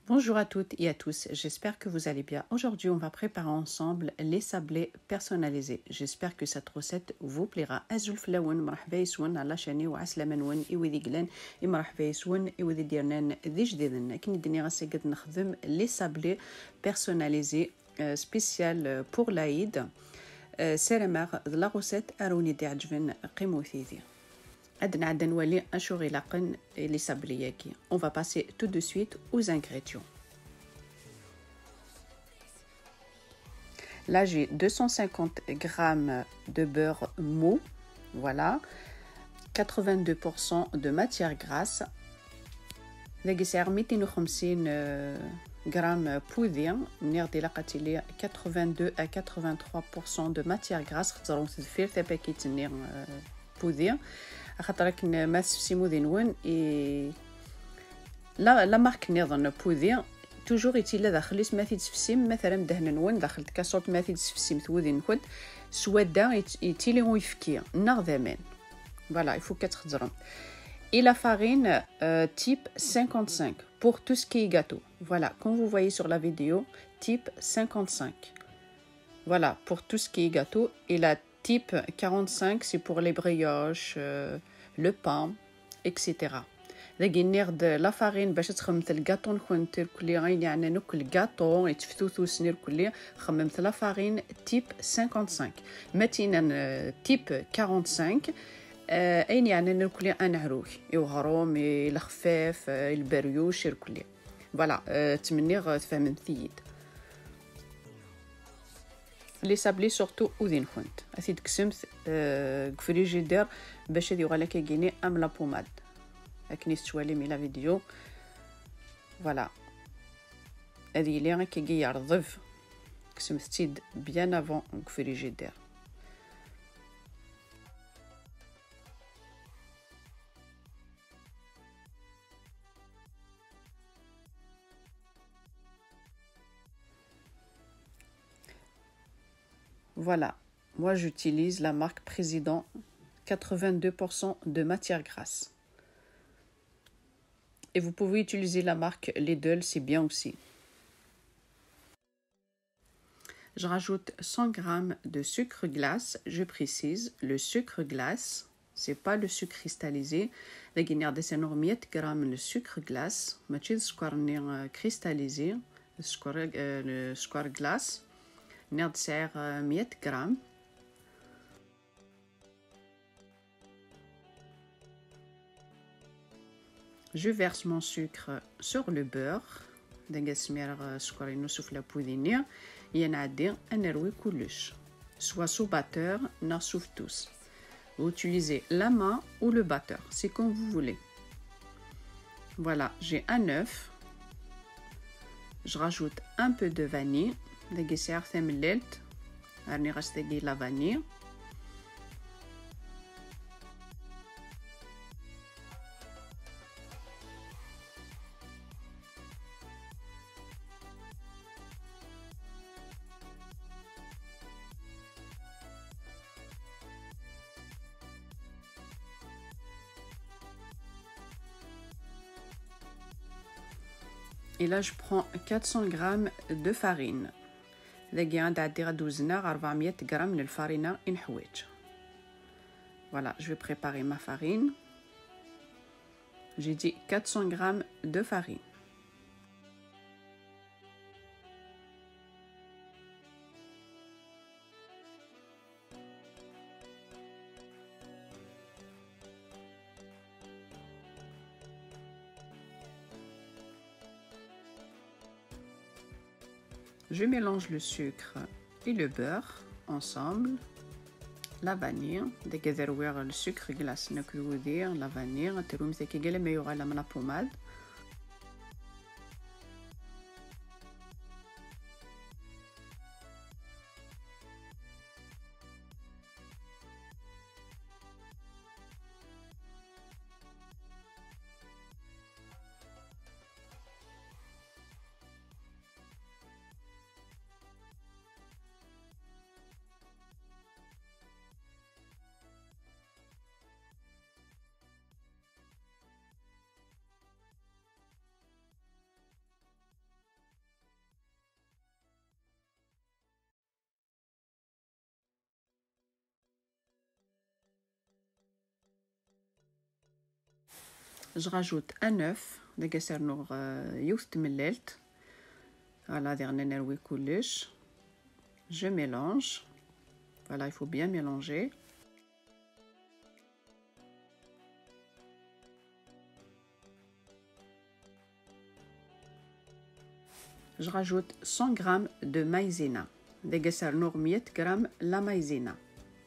Bonjour à toutes et à tous, j'espère que vous allez bien. Aujourd'hui, on va préparer ensemble les sablés personnalisés. J'espère que cette recette vous plaira. أزول فلاون مرحبا يسون على شاني وعسلامة نون إوذي قلان مرحبا يسون إوذي ديرنان ذي جديدن كني الدنيا غاسي قد نخدم les sablés personnalisés spécial pour l'Aïd. سيرماغ la recette أروني دي عجبن قيمو ثيذي. On va passer tout de suite aux ingrédients. Là, j'ai 250 g de beurre mou, voilà, 82% de matière grasse, 250 g بودية نردي لقاتي 82 à 83% de matière grasse خاطر تدفير تا باكيت نير بودية خاطرك ما تسفسيمو ذينون اي لا مارك نظن بودية توجور يتيلا داخل ما تسفسيم مثلا دهن نون داخل كاسوط ما تسفسيم ثوذين كود سوادا يتيلي ويفكي نغذمان voilà il faut 4 grammes et la farine type 55 pour tout ce qui est gâteau. Voilà, comme vous voyez sur la vidéo, type 55. Voilà, pour tout ce qui est gâteau. Et la type 45, c'est pour les brioches, le pain, etc. La farine باش تخممت الجاتو نكون تركلي غير يعني ناكل الجاتو يتفتوثو سنير كلي خممت لا فارين تيب 55 متينا تيب 45 اين يعني ناكل انا عروك يوهروم الخفاف البريوش يركلي فوالا تمنيغ تفهم ثيد لي سابلي سورتو وذين كنت اثيد كسمت فريجيدير باش هذي غالا كيجيني ام لا بوماد هاكني تشوالي مي لا فيديو فوالا هذه لي كيجي يرضف كسمت تيد بيان افون فريجيدير. Voilà, moi j'utilise la marque Président, 82% de matière grasse. Et vous pouvez utiliser la marque Lidl, c'est bien aussi. Je rajoute 100 g de sucre glace, je précise, le sucre glace, c'est pas le sucre cristallisé. La guinère de 100 g de sucre glace, ماشي السكر cristallisé, le sucre glace. نغسل 100 غرام Je verse mon sucre sur le beurre دنقسمير سكر نوصف لا بودينيا ينعدي نروي كلش soit sous batteur na sous tous. Vous utilisez la main ou le batteur, c'est comme vous voulez. Voilà, j'ai un œuf. Je rajoute un peu de vanille. داكي ساعة ثمللت راني غاسداكي لا فاني et là je prends 400 g de farine. داكي غندعدي غدوزنا 400 غرام من الفارينه نحويج. Voilà, je vais préparer ma farine. J'ai dit 400 g de farine. Je mélange le sucre et le beurre ensemble. La vanille, dès que vous avez le sucre glace, la vanille, vous la pommade. je rajoute un œuf داك سرنوغ يوث تمللت voilà ديرنا نروي كلش je mélange voilà il faut bien mélanger je rajoute 100 g de maïzena داك سرنوغ 100 g la maïzena.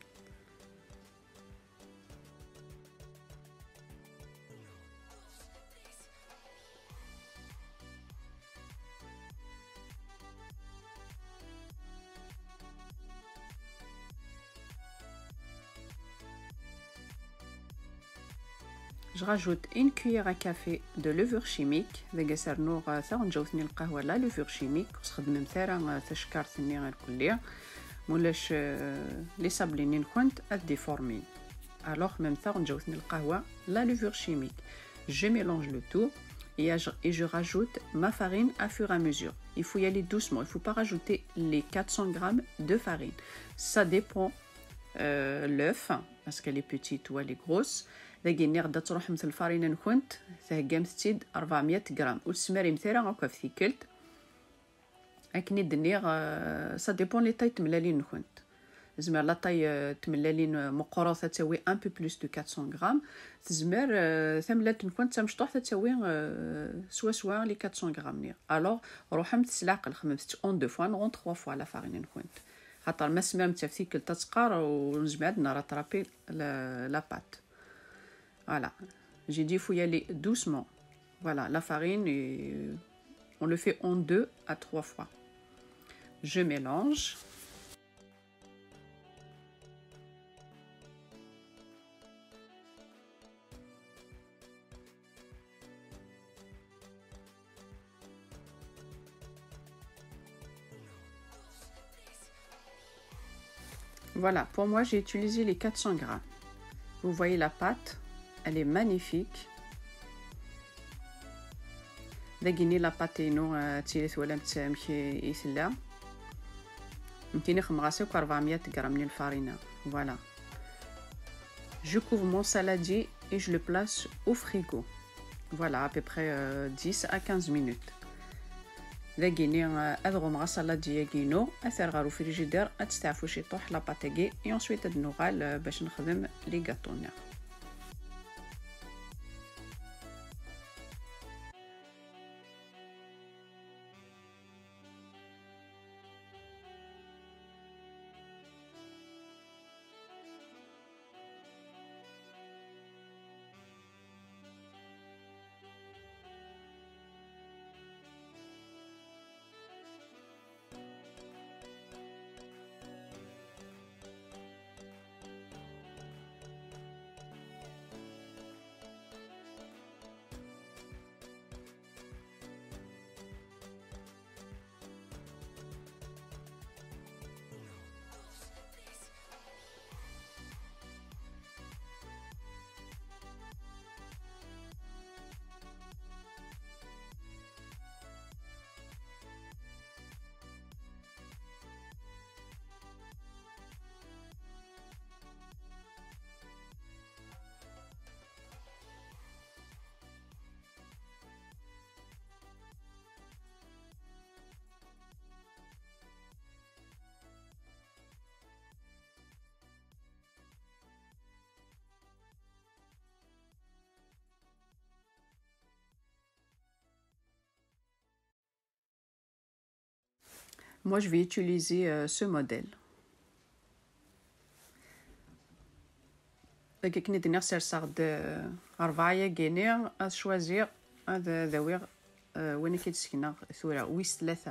Je rajoute une cuillère à café de levure chimique. داك سرنوغ ثا نجوثني القهوة لا levure chimique نستخدم مثلا تشكر ثني غير كلية مولاش لي صابلينين كنت اديفورمي alors même ثا نجوثني القهوة لا levure chimique. Je mélange le tout et je rajoute ma farine à fur et à mesure. Il faut y aller doucement, il ne faut pas rajouter les 400 g de farine. Ça dépend l'œuf parce qu'elle est petite ou elle est grosse. داكي غدا تروح مثل الفارينه نكونت ثاكا مستيد 400 غرام والسماري مثلا هكا في ثيكلت اكني دنيغ سا ديبون لي طاي تملالين نكونت زمر لا طاي تملالين مقروطه تساوي ان بو بلوس دو 400 غرام تزمر ثملات نكونت تمشطوح تساوي سوا لي 400 غرام نير الوغ روح متسلعقل خممت اون دو فوا نغون 3 فوا لا فارينه نكونت خاطر ما سمام تا في ثيكل تتقار ونجمع عندنا راترابي لا بات. Voilà, j'ai dit il faut y aller doucement. Voilà, la farine, on le fait en 2 à 3 fois. Je mélange. Voilà, pour moi j'ai utilisé les 400 grammes. Vous voyez la pâte. Elle est magnifique. داكيني لا باتينو تيلث ولا متسامكي يسلا يمكن خمغاسي 400 غرام من الفارينه. Voilà. Je couvre mon saladier et je le place au frigo. Voilà, à peu près 10 à 15 minutes. داكيني اضغم مع saladier كينو اثر غارو فريجيدير اتستعفو شي طوح لا باتاكي et ensuite ادنوغال باش نخدم لي غاتونيا. Moi, je vais utiliser ce modèle. كي ندير سرسغد 4 كينير اشوازير هذا ذوير وين كيتسكنا ثورة ويس 3.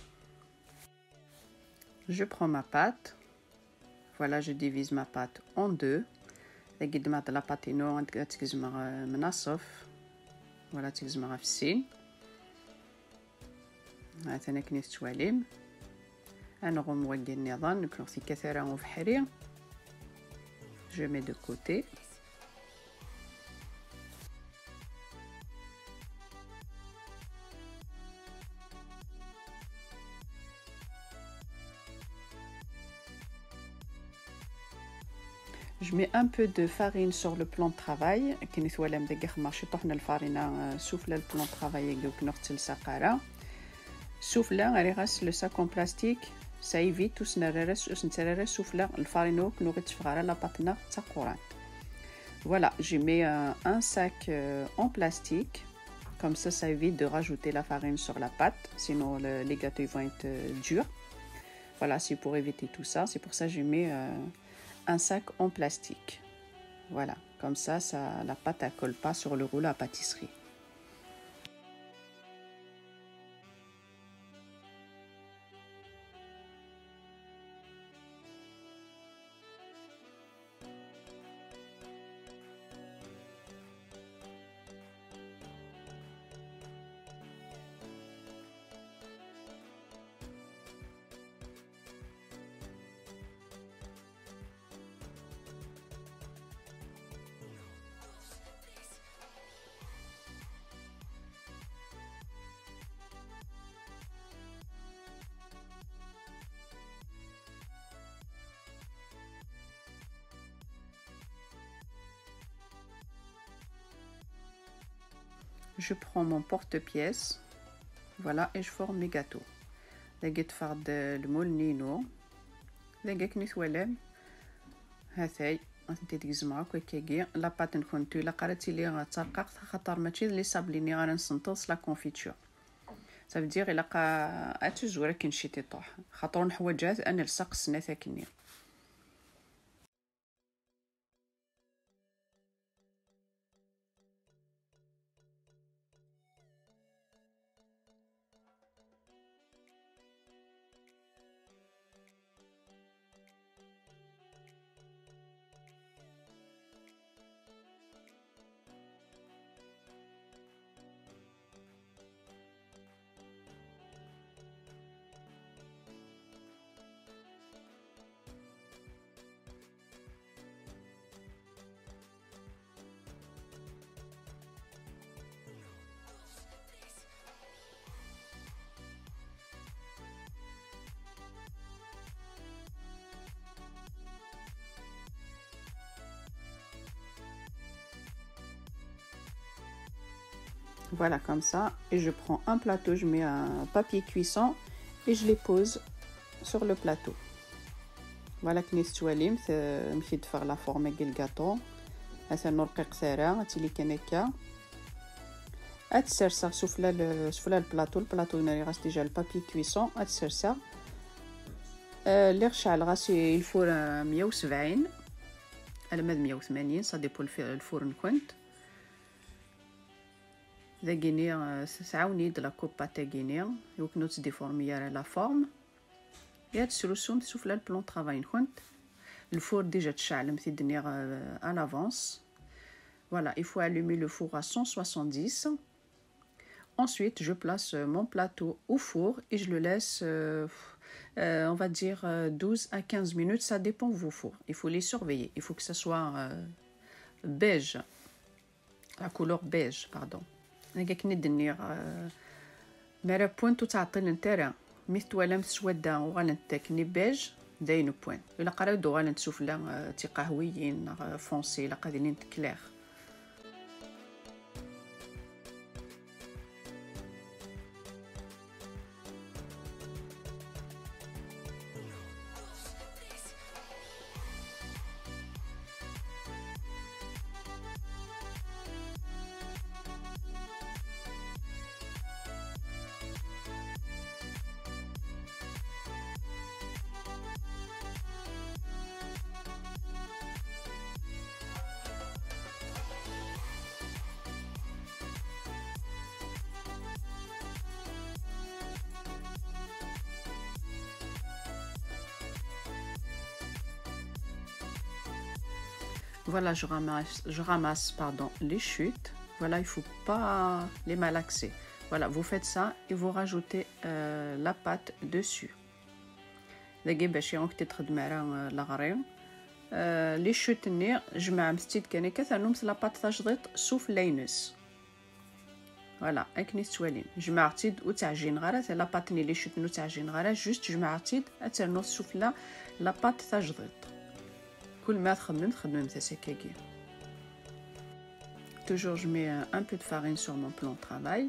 Je prends ma pâte. Voilà, je divise ma pâte en 2. قد ما لا باتينو تكزمر مناصف. Voilà, تكزمر في السين. هاثنا كنيت تواليم. أنا غوم وقي النظام نكون في كثرة وفحري. Je mets de côté. Je mets un peu de farine sur le plan de travail. كي نثوالها مدقخ ماشي طحنا الفارينة سوفلا البلان de travail يقولك نغسل ساقارة سوفلا غير غسل le sac en plastique ça évite نسررس سوفلا الفارينو كنو غتفغارا لا باتنا تاع قران. Voilà, je mets un sac en plastique. Comme ça évite de rajouter la farine sur la pâte, sinon les gâteaux vont être durs. Voilà, c'est pour éviter tout ça. C'est pour ça que je mets un sac en plastique. Voilà, comme ça la pâte ne colle pas sur le rouleau à pâtisserie. Je prends mon porte-pièce, voilà, et je forme mes gâteaux. لقيت فرد المول نينو لقيت نثولم هاثاي انت تجز معاك وكاكي لا بات نكونتو لا قراتي لي غترقق خاطر ماشي لي صابليني غنسنطص لا كونفيتور صافي دير الا اتجورا كي نشيتي طوح خاطر نحوجات انا لصق السنه ثاكني. Voilà comme ça, et je prends un plateau, je mets un papier cuisson et je les pose sur le plateau. Voilà que نستواليم مشيت faire la forme ديال الجاتو هذا نرقق ساره تيلي كنكا اتسرسا سفلا البلاطو ناري غاس ديجا البابي كويسون اتسرسا اللي غشعل غاسي الفور 170 على ماد 180 صا ديبو الفرن كنت ذا غينير سعاوني د لا كوبا تاع غينير يوكنو تديفورميا لا فورم يا تسرسوم سفلا البلون طرافاي كنت الفور ديجا تشعل مثي دنيا à l'avance. Voilà, il faut allumer le four à 170. Ensuite, je place mon plateau au four et je le laisse, on va dire, 12 à 15 minutes. Ça dépend de vos fours. Il faut les surveiller. Il faut que ça soit beige. La couleur beige, pardon. هكاك ندير مرا بوينتو تعطي الانترا مثل مسوده وغنتكني بيج داين بوين الا قراو دو غنتسوفلا تي قهويين فونسي لا قادرين كلير. Voilà, je ramasse pardon, les chutes. Voilà, il ne faut pas les malaxer. Voilà, vous faites ça et vous rajoutez la pâte dessus. Les chutes جمع مستيد كان كثر نمس لا بات تجضيط سوف لينس. فوالا اكني توالين جمعتيد وتعجين غرا لا باتني لي شوت نو تعجين غرا جوست جمعتيد اترنو سوف لا بات تجضيط. كل ما تخدم تسكاكي. Toujours je mets un peu de farine sur mon plan de travail.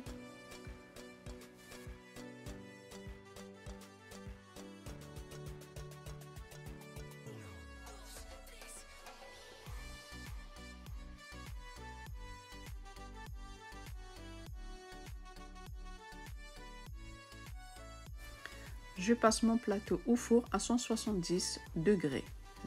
Je passe mon plateau au four à 170 degrés.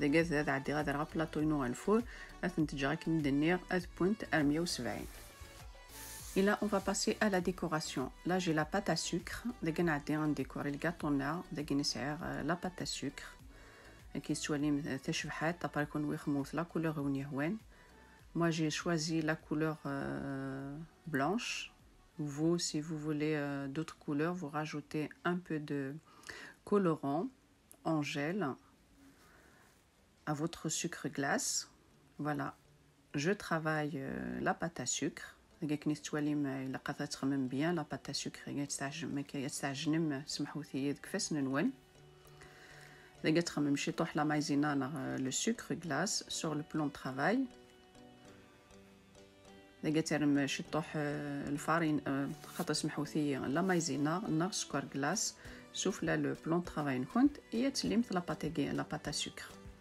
Et là, on va passer à la décoration. Là, j'ai la pâte à sucre. La pâte à sucre. Moi, j'ai choisi la couleur blanche. Vous, si vous voulez d'autres couleurs, vous rajoutez un peu de colorant en gel à votre sucre glace. Voilà, je travaille la pâte à sucre. Bien la pâte à sucre le sucre glace sur le plan de travail. الفارين خاطر سمحوا ثي لا مايزينا نار سكر غلاس شوف لا لو بلون طرافاي نكونت هي تسليمت لا باتا سكر.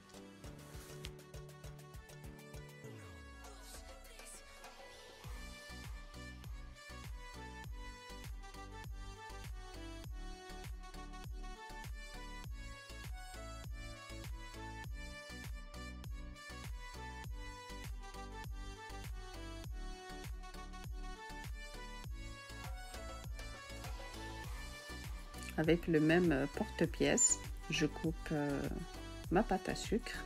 Avec le même porte-pièce, je coupe ma pâte à sucre.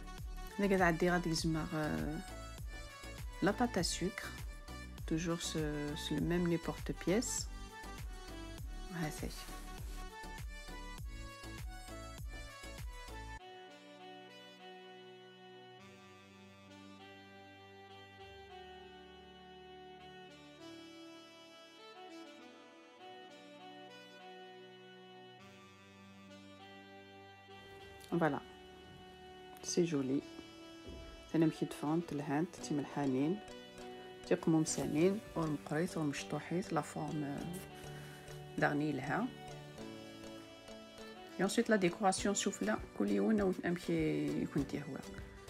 La pâte à sucre, toujours le même les porte-pièce. Voilà, c'est joli. أنا مشيت فهمت الهانت تي ملحانين تيقمو مسالين والمقريط والمشطوحيت لا فورم دغني لها. Et ensuite la décoration souffle كل يوم نمشي يكون تيهوا.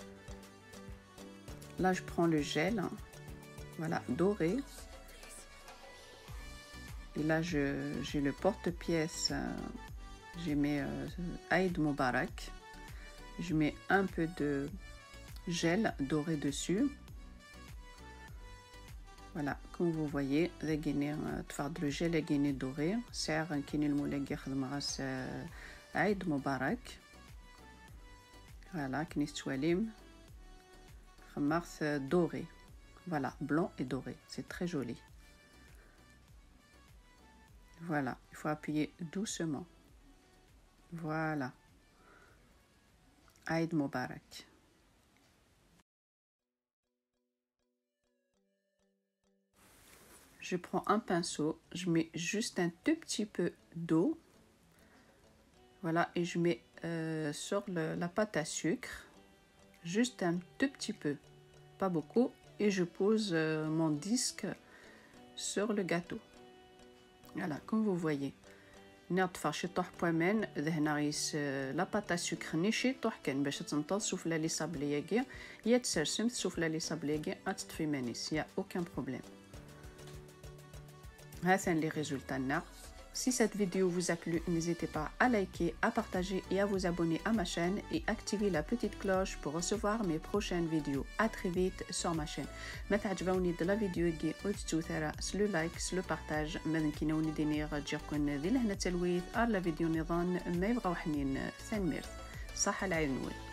Là je prends le gel, voilà, doré. Et là j'ai le porte-pièce. Je mets Aïd Moubarak. Je mets un peu de gel doré dessus. Voilà, comme vous voyez, le gel est doré. C'est un Aïd Moubarak. Voilà, doré. Voilà, blanc et doré. C'est très joli. Voilà, il faut appuyer doucement. Voilà. Aïd Moubarak. Je prends un pinceau, je mets juste un tout petit peu d'eau. Voilà, et je mets sur la pâte à sucre, juste un tout petit peu, pas beaucoup, et je pose mon disque sur le gâteau. Voilà, comme vous voyez. نطفى شي طوح بوامن دهنا غيس لا باتا سكر نيشي طوح كان باش تنطض سوفلا لي صابلياكي يا تسرسم سوفلا لي صابلياكي تطفي مانيس يا aucun problème. هذا لي ريزولتا. Si cette vidéo vous a plu, n'hésitez pas à liker, à partager et à vous abonner à ma chaîne et activer la petite cloche pour recevoir mes prochaines vidéos. À très vite sur ma chaîne. ما تعجبوني de la vidéo كي وتجو ثرا سلو لايك سلو بارتاج ماذا كينوني دينير تجيكم ذي لهنا تلويث على فيديو نظام ما يبغاو حنين ثان ميرث صح العين نول.